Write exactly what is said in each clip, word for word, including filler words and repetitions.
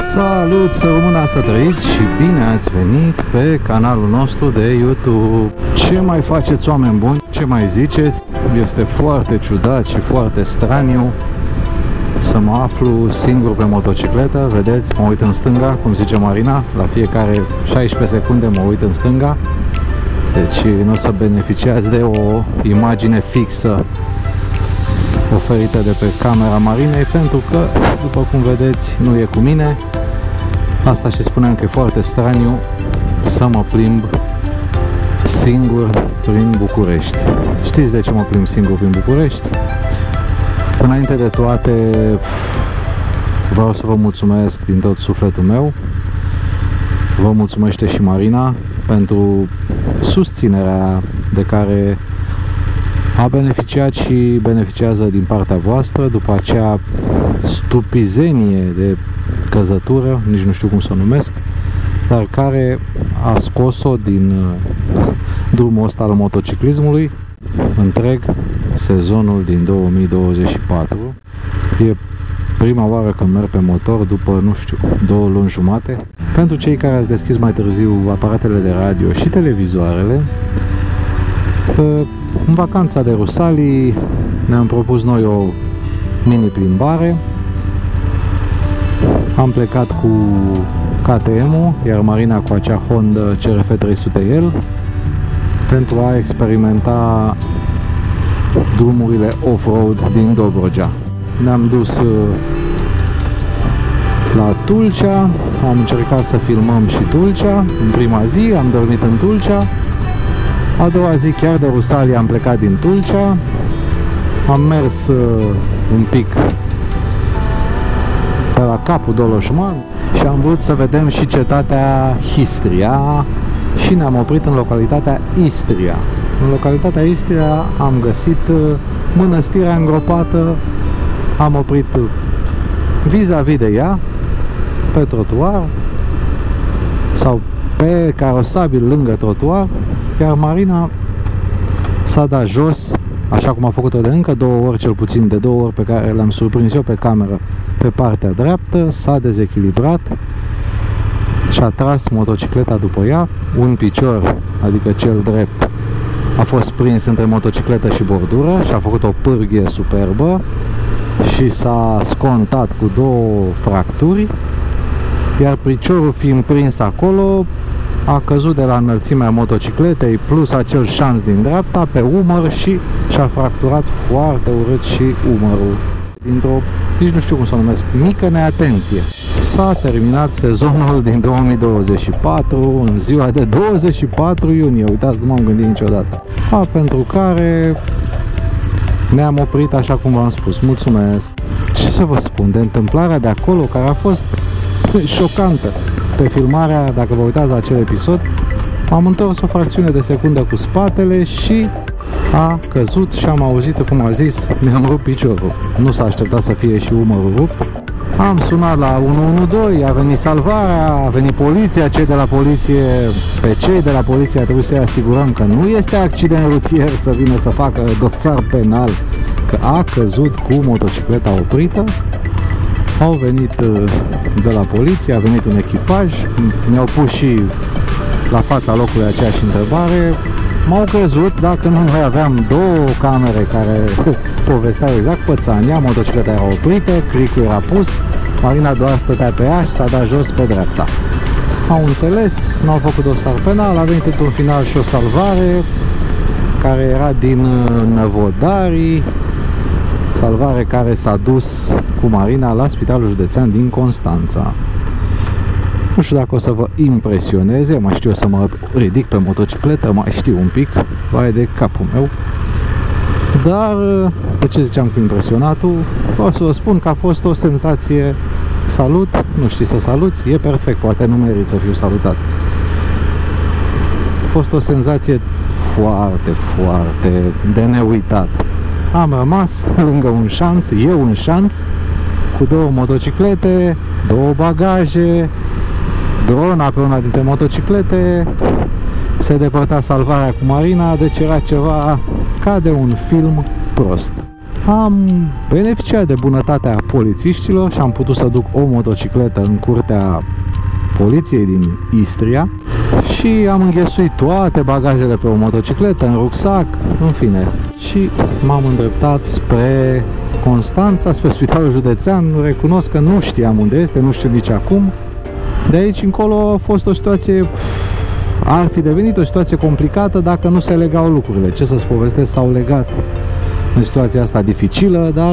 Salut, să rămână să trăiți și bine ați venit pe canalul nostru de YouTube. Ce mai faceți, oameni buni? Ce mai ziceți? Este foarte ciudat și foarte straniu să mă aflu singur pe motocicletă. Vedeți, mă uit în stânga, cum zice Marina, la fiecare șaisprezece secunde mă uit în stânga. Deci nu o să beneficiați de o imagine fixă oferită de pe camera Marinei, pentru că, după cum vedeți, nu e cu mine. Asta și spuneam că e foarte straniu să mă plimb singur prin București. Știți de ce mă plimb singur prin București? Înainte de toate, vreau să vă mulțumesc din tot sufletul meu. Vă mulțumește și Marina pentru susținerea de care a beneficiat și beneficiază din partea voastră după acea stupizenie de căzătură, nici nu știu cum să o numesc, dar care a scos-o din drumul ăsta al motociclismului întreg sezonul din două mii douăzeci și patru. E prima oară când merg pe motor după, nu știu, două luni jumate. Pentru cei care ați deschis mai târziu aparatele de radio și televizoarele, în vacanța de Rusalii ne-am propus noi o mini plimbare. Am plecat cu K T M-ul, iar Marina cu acea Honda C R F trei sute L, pentru a experimenta drumurile off-road din Dobrogea. Ne-am dus la Tulcea, am încercat să filmăm și Tulcea. În prima zi am dormit în Tulcea. A doua zi, chiar de Rusalii, am plecat din Tulcea. Am mers uh, un pic pe la capul Doloșman și am vrut să vedem și cetatea Histria și ne-am oprit în localitatea Istria. În localitatea Istria am găsit uh, mănăstirea îngropată. Am oprit vis-a-vis de ea, pe trotuar sau pe carosabil lângă trotuar, iar Marina s-a dat jos, așa cum a făcut-o de încă două ori, cel puțin de două ori pe care le-am surprins eu pe cameră, pe partea dreaptă, s-a dezechilibrat și a tras motocicleta după ea. Un picior, adică cel drept, a fost prins între motocicletă și bordură și a făcut o pârghie superbă și s-a scontat cu două fracturi, iar piciorul fiind prins acolo, a căzut de la înălțimea motocicletei plus acel șanț din dreapta pe umăr și și-a fracturat foarte urât și umărul. Dintr-o, nici nu știu cum să o numesc, mică neatenție. S-a terminat sezonul din două mii douăzeci și patru în ziua de douăzeci și patru iunie. Uitați, nu m-am gândit niciodată. A, pentru care ne-am oprit, așa cum v-am spus. Mulțumesc! Ce să vă spun de întâmplarea de acolo, care a fost șocantă. Pe filmarea, dacă vă uitați la acel episod, am întors o fracțiune de secundă cu spatele și a căzut și am auzit, cum a zis, mi-am rupt piciorul. Nu s-a așteptat să fie și umărul rupt. Am sunat la unu unu doi, a venit salvarea, a venit poliția, cei de la poliție, pe cei de la poliție a trebuit să-i asigurăm că nu este accident rutier, să vină să facă dosar penal, că a căzut cu motocicleta oprită. Au venit de la poliție, a venit un echipaj, ne-au pus și la fața locului aceeași întrebare. M-au crezut dacă nu mai aveam două camere care povesteau exact pățania, motocicleta era oprită, cricul era pus, Marina doar stătea pe ea și s-a dat jos pe dreapta. Au înțeles, n-au făcut dosar penal, a venit într-un final și o salvare care era din Năvodarii, salvare care s-a dus cu Marina la Spitalul Județean din Constanța. Nu știu dacă o să vă impresioneze, mai știu să mă ridic pe motocicletă, mai știu un pic, vai de capul meu. Dar, de ce ziceam cu impresionatul? O să vă spun că a fost o senzație. Salut, nu știi să saluți? E perfect, poate nu merit să fiu salutat. A fost o senzație foarte, foarte de neuitat. Am rămas lângă un șanț, eu un șanț, cu două motociclete, două bagaje, drona pe una dintre motociclete, se depărta salvarea cu Marina, deci era ceva ca de un film prost. am beneficiat de bunătatea polițiștilor și am putut să duc o motocicletă în curtea poliției din Istria și am înghesuit toate bagajele pe o motocicletă, în rucsac, în fine. Și m-am îndreptat spre Constanța, spre Spitalul Județean. Recunosc că nu știam unde este, nu știu nici acum. De aici încolo a fost o situație, ar fi devenit o situație complicată dacă nu se legau lucrurile. Ce să-ți povestesc, s-au legat în situația asta dificilă, dar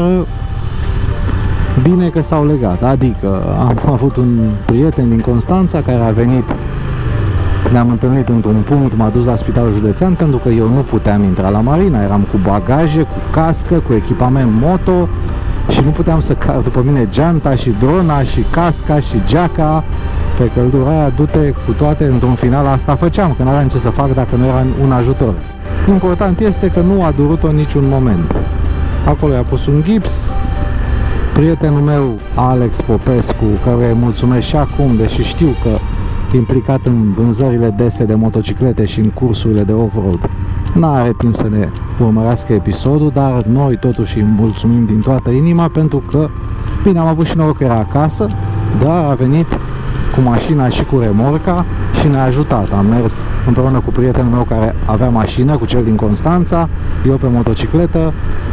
bine că s-au legat. Adică am avut un prieten din Constanța care a venit, ne-am întâlnit într-un punct, m-a dus la Spitalul Județean pentru că eu nu puteam intra la marina, eram cu bagaje, cu cască, cu echipament moto și nu puteam să car după mine geanta și drona și casca și geaca pe căldura aia, du-te cu toate, într-un final asta făceam, că n-aveam ce să fac dacă nu era un ajutor. Important este că nu a durut-o niciun moment. Acolo i-a pus un gips. Prietenul meu, Alex Popescu, căruia îi mulțumesc și acum, deși știu că implicat în vânzările dese de motociclete și în cursurile de off-road, n-are timp să ne urmărească episodul, dar noi totuși îi mulțumim din toată inima pentru că, bine, am avut și noroc că era acasă, dar a venit cu mașina și cu remorca și ne-a ajutat. Am mers împreună cu prietenul meu care avea mașină, cu cel din Constanța, eu pe motocicletă.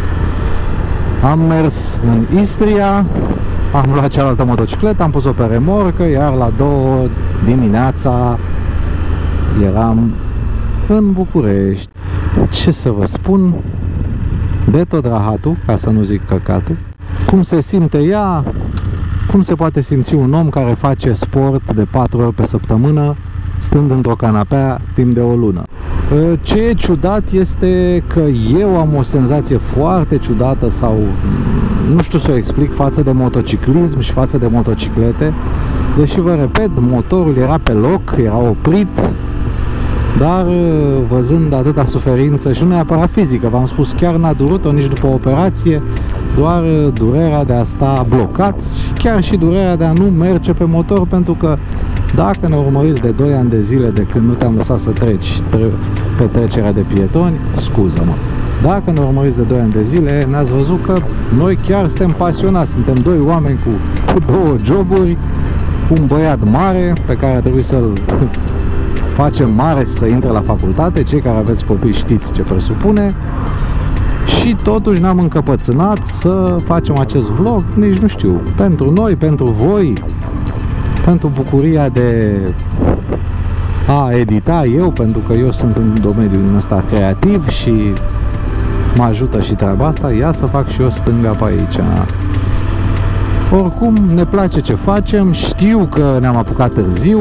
Am mers în Istria, am luat cealaltă motocicletă, am pus-o pe remorcă, iar la două dimineața eram în București. Ce să vă spun, de tot rahatul, ca să nu zic căcatul, cum se simte ea, cum se poate simți un om care face sport de patru ori pe săptămână, stând într-o canapea timp de o lună. Ce e ciudat este că eu am o senzație foarte ciudată sau nu știu să o explic față de motociclism și față de motociclete, deși vă repet, motorul era pe loc, era oprit, dar văzând atâta suferință și nu neapărat fizică, v-am spus, chiar n-a durut-o nici după operație, doar durerea de a sta blocat și chiar și durerea de a nu merge pe motor, pentru că dacă ne urmăriți de doi ani de zile de când nu te-am lăsat să treci pe trecerea de pietoni, scuză-mă, dacă ne urmăriți de doi ani de zile, ne-ați văzut că noi chiar suntem pasionați, suntem doi oameni cu, cu două joburi, un băiat mare pe care trebuie să-l facem mare și să intre la facultate, cei care aveți copii știți ce presupune. Și totuși ne-am încăpățânat să facem acest vlog, nici nu știu, pentru noi, pentru voi, pentru bucuria de a edita eu, pentru că eu sunt în domeniul ăsta creativ și mă ajută și treaba asta, ia să fac și eu stânga pe aici. Oricum, ne place ce facem, știu că ne-am apucat târziu,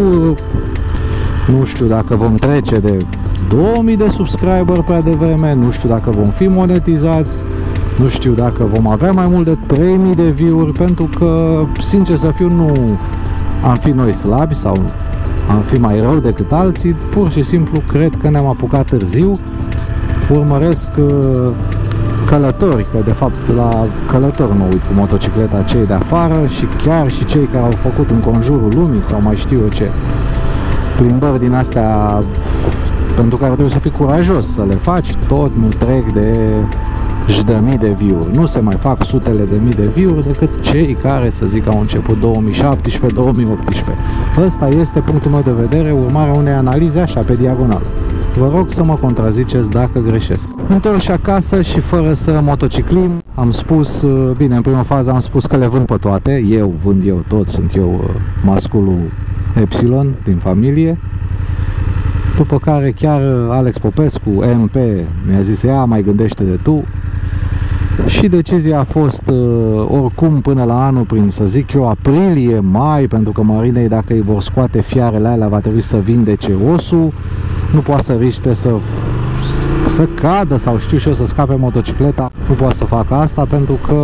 nu știu dacă vom trece de două mii de subscriber prea devreme, nu știu dacă vom fi monetizați, nu știu dacă vom avea mai mult de trei mii de view-uri, pentru că, sincer să fiu, nu am fi noi slabi sau am fi mai rău decât alții, pur și simplu cred că ne-am apucat târziu. Urmăresc călători, că de fapt la călători mă uit cu motocicleta, cei de afară și chiar și cei care au făcut în conjurul lumii sau mai știu eu ce plimbări din astea pentru care trebuie să fii curajos să le faci, tot nu trec de zeci de mii de view-uri. Nu se mai fac sutele de mii de view-uri decât cei care, să zic, au început două mii șaptesprezece două mii optsprezece. Ăsta este punctul meu de vedere, urmarea unei analize așa pe diagonală. Vă rog să mă contraziceți dacă greșesc. Întorși acasă și fără să motociclim, am spus, bine, în prima fază am spus că le vând pe toate, eu vând eu tot, sunt eu masculul Epsilon din familie. După care chiar Alex Popescu, M P, mi-a zis, ia, mai gândește-te tu. Și decizia a fost oricum până la anul, prin să zic eu aprilie, mai, pentru că marinei, dacă îi vor scoate fiarele alea, va trebui să vindece osul, nu poate să riște să, să cadă sau știu și eu să scape motocicleta, nu poate să facă asta pentru că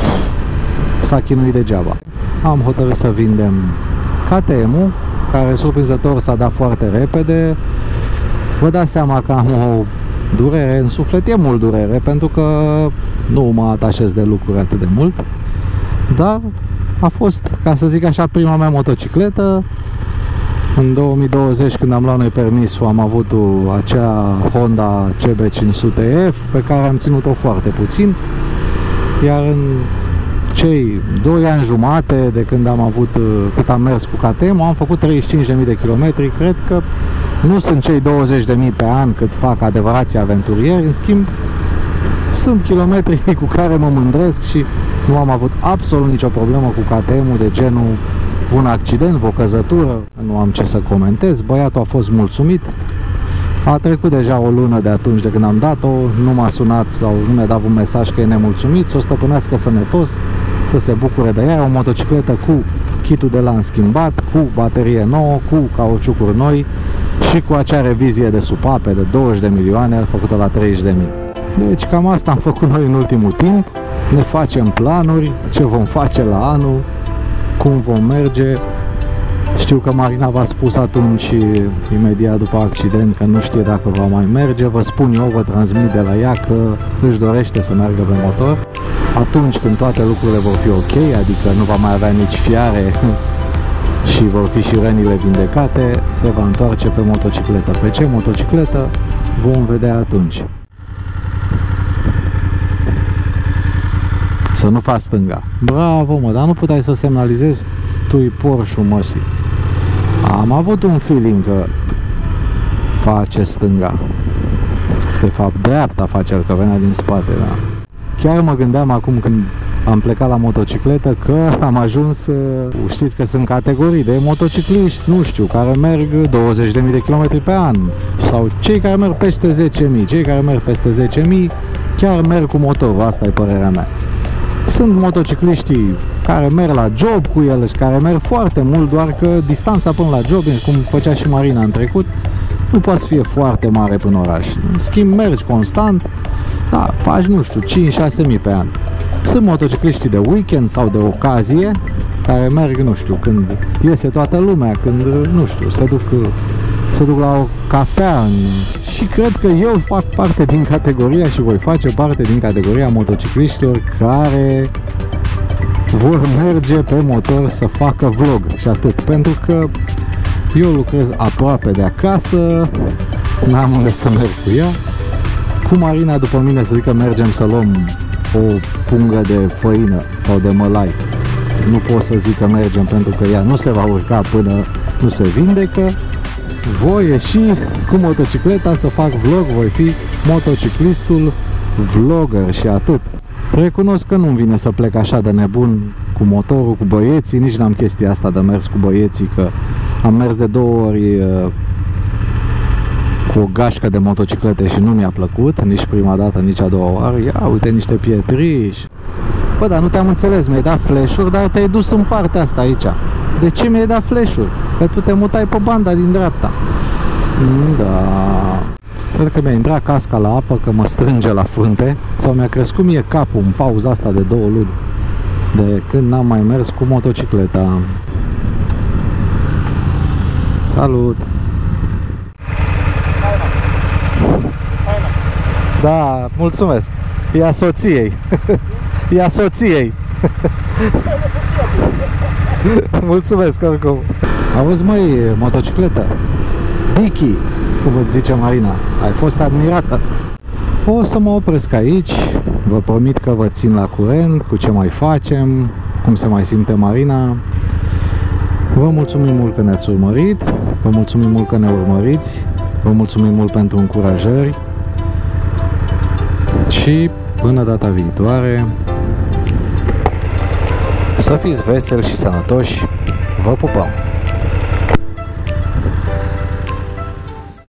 s-a chinuit degeaba. Am hotărât să vindem K T M-ul, care surprinzător s-a dat foarte repede. Vă dați seama că am o durere în suflet, e mult durere, pentru că nu mă atașez de lucruri atât de mult, dar a fost, ca să zic așa, prima mea motocicletă. În două mii douăzeci, când am luat noi permisul, am avut acea Honda C B cinci sute F, pe care am ținut-o foarte puțin Iar în cei doi ani jumate de când am avut, cât am mers cu K T M, am făcut treizeci și cinci de mii de kilometri. Cred că nu sunt cei douăzeci de mii pe an cât fac adevărații aventurieri, în schimb sunt kilometri cu care mă mândresc și nu am avut absolut nicio problemă cu K T M-ul de genul un accident, o căzătură, nu am ce să comentez. Băiatul a fost mulțumit. A trecut deja o lună de atunci de când am dat-o, nu m-a sunat sau nu mi-a dat un mesaj că e nemulțumit, să o stăpânească sănătos, să se bucure de ea. E o motocicletă cu kitul de lan schimbat, cu baterie nouă, cu cauciucuri noi și cu acea revizie de supape de douăzeci de milioane făcută la treizeci de mii. Deci cam asta am făcut noi în ultimul timp. Ne facem planuri, ce vom face la anul, cum vom merge. Știu că Marina v-a spus atunci, imediat după accident, că nu știe dacă va mai merge. Vă spun eu, vă transmit de la ea că își dorește să meargă pe motor. Atunci când toate lucrurile vor fi ok, adică nu va mai avea nici fiare și vor fi și rănile vindecate, se va întoarce pe motocicletă. Pe ce motocicletă vom vedea atunci. Să nu faci stânga. Bravo, mă, dar nu puteai să semnalizezi tu-i Porsche-ul, măsii. Am avut un feeling că face stânga. De fapt, dreapta face el, că venea din spate, da. Chiar mă gândeam acum când am plecat la motocicletă că am ajuns, știți că sunt categorii de motocicliști, nu știu, care merg douăzeci de mii de kilometri pe an, sau cei care merg peste zece mii, cei care merg peste zece mii chiar merg cu motorul, asta e părerea mea. Sunt motocicliștii care merg la job cu el și care merg foarte mult, doar că distanța până la job, cum făcea și Marina în trecut, nu poate să fie foarte mare până în oraș. În schimb, mergi constant, da, faci, nu știu, cinci șase mii pe an. Sunt motocicliștii de weekend sau de ocazie, care merg, nu știu, când iese toată lumea, când, nu știu, se duc, se duc la o cafea în... și cred că eu fac parte din categoria și voi face parte din categoria motocicliștilor care vor merge pe motor să facă vlog și atât, pentru că eu lucrez aproape de acasă, n-am unde să merg cu ea. Cu Marina după mine să zic că mergem să luăm o pungă de făină sau de mălai. Nu pot să zic că mergem pentru că ea nu se va urca până nu se vindecă. Voi ieși cu motocicleta să fac vlog, voi fi motociclistul vlogger și atât. Recunosc că nu-mi vine să plec așa de nebun cu motorul, cu băieții, nici n-am chestia asta de mers cu băieții, că am mers de două ori uh, cu o gașcă de motociclete și nu mi-a plăcut, nici prima dată, nici a doua oară. Ia uite niște pietriși. Bă, dar nu te-am înțeles, mi-ai dat flash-uri, dar te-ai dus în partea asta aici. De ce mi-ai dat flash-uri? Că tu te mutai pe banda din dreapta. Da. Cred că mi-a intrat casca la apă, că mă strânge la frunte. Sau mi-a crescut mie capul în pauza asta de două luni, de când n-am mai mers cu motocicleta. Salut! Da, mulțumesc! E a soției! E a soției! Mulțumesc oricum! Auzi, măi, motocicletă, Dicky, cum îți zice Marina, ai fost admirată. O să mă opresc aici, vă promit că vă țin la curent cu ce mai facem, cum se mai simte Marina. Vă mulțumim mult că ne-ați urmărit, vă mulțumim mult că ne urmăriți, vă mulțumim mult pentru încurajări și până data viitoare, să fiți veseli și sănătoși, vă pupăm!